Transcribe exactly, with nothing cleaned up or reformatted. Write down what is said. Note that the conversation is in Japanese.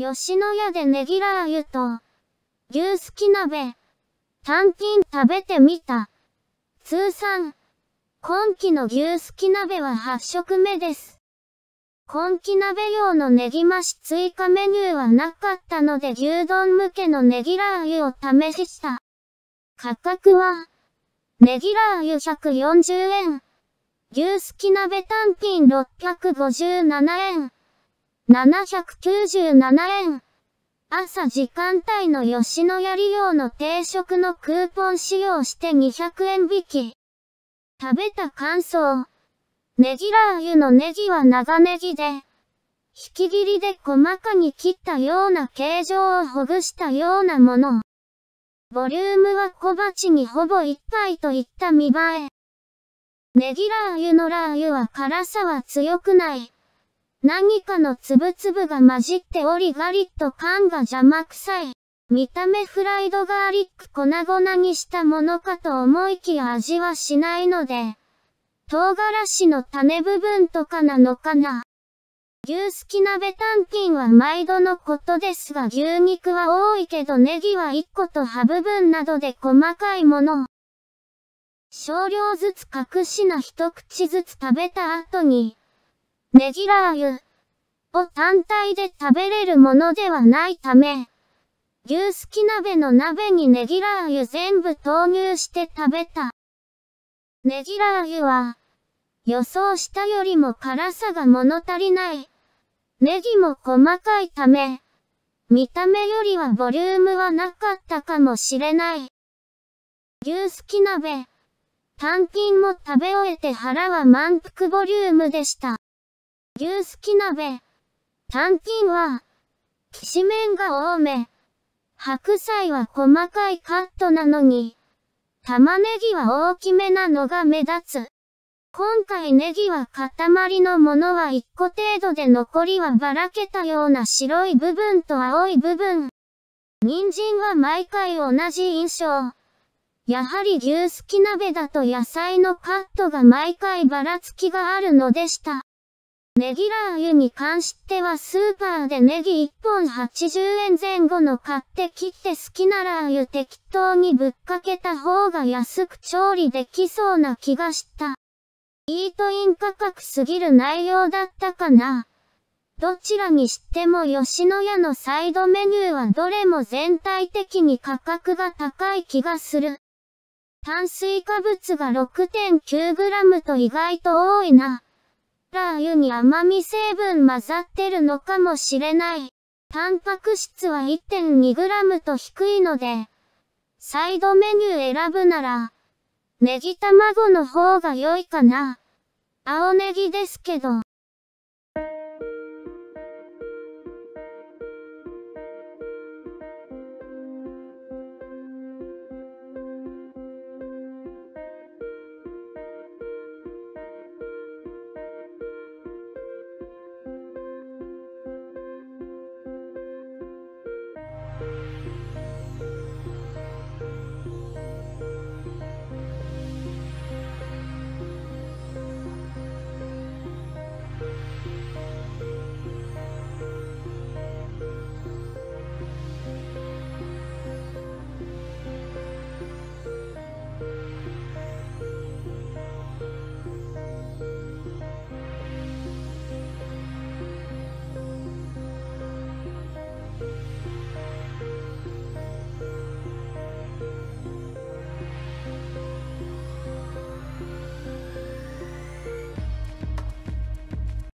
吉野家でネギラー油と、牛すき鍋、単品食べてみた。通算、今期の牛すき鍋ははち食目です。今期鍋用のネギ増し追加メニューはなかったので牛丼向けのネギラー油を試した。価格は、ネギラー油ひゃくよんじゅうえん、牛すき鍋単品ろっぴゃくごじゅうななえん、ななひゃくきゅうじゅうななえん。朝時間帯の吉野家利用の定食のクーポン使用してにひゃくえん引き。食べた感想。ネギラー油のネギは長ネギで、引き切りで細かに切ったような形状をほぐしたようなもの。ボリュームは小鉢にほぼいっぱいといった見栄え。ネギラー油のラー油は辛さは強くない。何かのつぶつぶが混じっておりガリッと感が邪魔くさい。見た目フライドガーリック粉々にしたものかと思いきや味はしないので、唐辛子の種部分とかなのかな。牛すき鍋単品は毎度のことですが牛肉は多いけどネギはいっこと葉部分などで細かいもの。少量ずつ隠しな一口ずつ食べた後に、ネギラー油を単体で食べれるものではないため、牛すき鍋の鍋にネギラー油全部投入して食べた。ネギラー油は、予想したよりも辛さが物足りない。ネギも細かいため、見た目よりはボリュームはなかったかもしれない。牛すき鍋、単品も食べ終えて腹は満腹ボリュームでした。牛すき鍋、単品は、きしめんが多め。白菜は細かいカットなのに、玉ねぎは大きめなのが目立つ。今回ネギは塊のものはいっこ程度で残りはばらけたような白い部分と青い部分。人参は毎回同じ印象。やはり牛すき鍋だと野菜のカットが毎回ばらつきがあるのでした。ネギラー油に関してはスーパーでネギいっぽんはちじゅうえんぜん後の買って切って好きなラー油適当にぶっかけた方が安く調理できそうな気がした。イートイン価格すぎる内容だったかな。どちらにしても吉野家のサイドメニューはどれも全体的に価格が高い気がする。炭水化物が ろくてんきゅうグラム と意外と多いな。ラー油に甘み成分混ざってるのかもしれない。タンパク質は いってんにグラム と低いので、サイドメニュー選ぶなら、ネギ卵の方が良いかな。青ネギですけど。